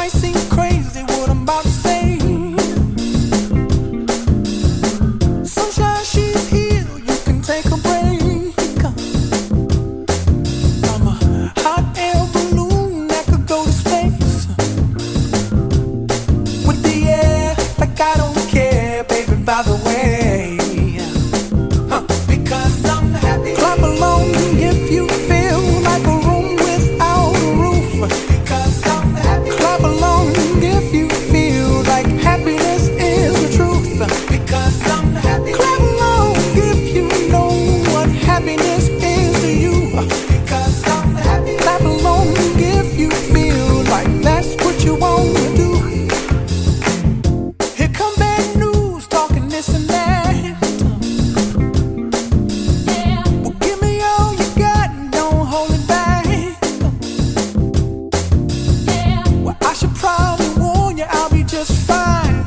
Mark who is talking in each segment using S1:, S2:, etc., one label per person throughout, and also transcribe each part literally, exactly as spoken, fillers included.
S1: might seem crazy what I'm about to say. Sunshine, she's here, you can take a break. I'm a hot air balloon that could go to space. With the air, like I don't care, baby, by the way. Huh. Because I'm happy. Clap along if you feel like a room without a roof. Because I'm happy. Clap along if you feel like happiness is the truth. Because I'm happy. Clap along if you know what happiness is to you. Because I'm happy. Clap along if you feel like that's what you want to do. Here come bad news, talking this and that. Well, give me all you got and don't hold it back. Well, I should probably warn you, I'll be just fine.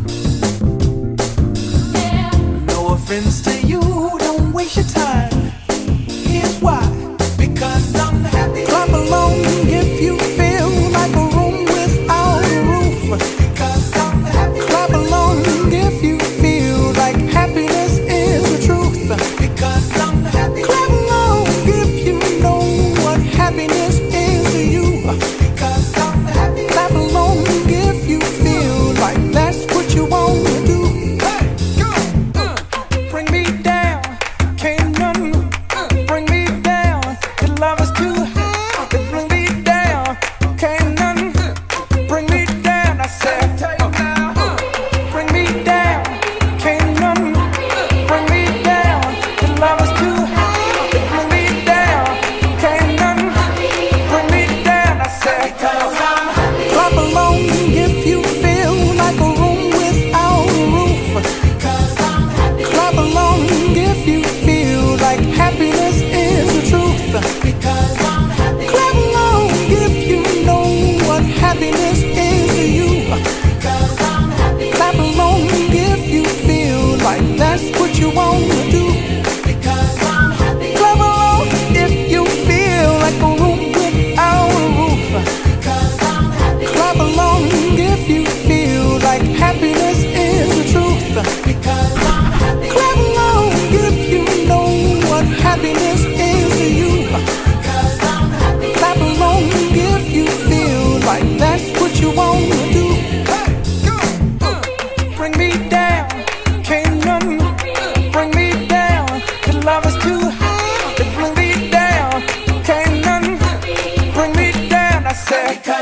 S1: No offense to you, don't waste your time. Here's why. Because I'm happy. Clap along if you feel like a room without a roof. Because I'm happy. Clap along if you feel like happiness is the truth. Because I'm happy. Clap along if you know what happiness is to you. Because I'm happy. Clap along if you feel like that's what you want to do. Hey, go, uh, bring me down, can't none bring me down. Your love is too high, to bring me down, can't none bring me down. I said, uh, bring me down, can't none bring me down. Your love is too high, to bring me down, can't none bring me down. I said, clap along if you feel like a room without a roof. Clap along if you feel like happiness is the truth. Because I'm happy. Clap along if you know what happiness is to you. Because I'm happy. Clap along if you feel like that's what you want to do. Because I'm happy. Clap along if you feel like a room without a roof. Because I'm happy. Clap along if you feel like happiness is the truth. Because I'm happy. Clap along if you know what happiness is to you. Because I'm happy. Clap along if you feel like that's what you want to do. Hey, go, uh, bring me down, can't none bring me down. Your love is too high, to bring me down, can't none bring me down. I said.